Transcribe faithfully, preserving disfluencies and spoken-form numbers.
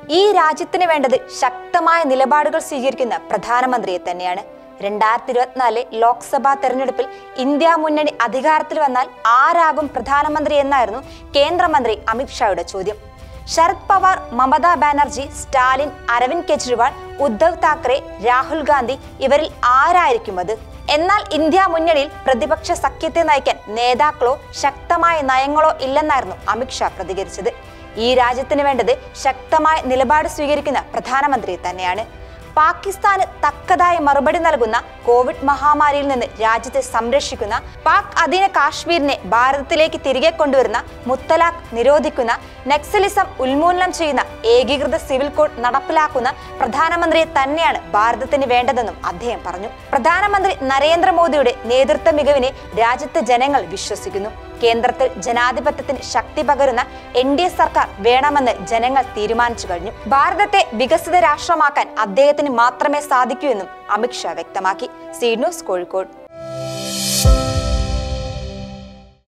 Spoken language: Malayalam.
ഈ രാജ്യത്തിന് വേണ്ടത് ശക്തമായ നിലപാടുകൾ സ്വീകരിക്കുന്ന പ്രധാനമന്ത്രിയെ തന്നെയാണ്. രണ്ടായിരത്തി ഇരുപത്തിനാല് ലോക്സഭാ തെരഞ്ഞെടുപ്പിൽ ഇന്ത്യ മുന്നണി അധികാരത്തിൽ വന്നാൽ ആരാകും പ്രധാനമന്ത്രി എന്നായിരുന്നു കേന്ദ്രമന്ത്രി അമിത്ഷായുടെ ചോദ്യം. ശരത് പവാർ, മമതാ ബാനർജി, സ്റ്റാലിൻ, അരവിന്ദ് കെജ്രിവാൾ, ഉദ്ധവ് താക്കറെ, രാഹുൽ ഗാന്ധി ഇവരിൽ ആരായിരിക്കും അത്? എന്നാൽ ഇന്ത്യ മുന്നണിയിൽ പ്രതിപക്ഷ സഖ്യത്തെ നയിക്കാൻ നേതാക്കളോ ശക്തമായ നയങ്ങളോ ഇല്ലെന്നായിരുന്നു അമിത്ഷാ പ്രതികരിച്ചത്. ഈ രാജ്യത്തിന് വേണ്ടത് ശക്തമായ നിലപാട് സ്വീകരിക്കുന്ന പ്രധാനമന്ത്രി തന്നെയാണ്. പാകിസ്ഥാന് തക്കതായ മറുപടി നൽകുന്ന, കോവിഡ് മഹാമാരിയിൽ നിന്ന് രാജ്യത്തെ സംരക്ഷിക്കുന്ന, പാക് അധീന കാശ്മീരിനെ ഭാരതത്തിലേക്ക് തിരികെ കൊണ്ടുവരുന്ന, മുത്തലാഖ് നിരോധിക്കുന്ന, നക്സലിസം ഉന്മൂലനം ചെയ്യുന്ന, ഏകീകൃത സിവിൽ കോഡ് നടപ്പിലാക്കുന്ന പ്രധാനമന്ത്രിയെ തന്നെയാണ് ഭാരതത്തിന് വേണ്ടതെന്നും അദ്ദേഹം പറഞ്ഞു. പ്രധാനമന്ത്രി നരേന്ദ്രമോദിയുടെ നേതൃത്വ മികവിനെ രാജ്യത്തെ ജനങ്ങൾ വിശ്വസിക്കുന്നു. കേന്ദ്രത്തിൽ ജനാധിപത്യത്തിന് ശക്തി പകരുന്ന എൻ ഡി എ സർക്കാർ വേണമെന്ന് ജനങ്ങൾ തീരുമാനിച്ചു കഴിഞ്ഞു. ഭാരതത്തെ വികസിത രാഷ്ട്രമാക്കാൻ അദ്ദേഹത്തിന് മാത്രമേ സാധിക്കൂ എന്നും അമിത്ഷാ വ്യക്തമാക്കി. C news Kozhikode.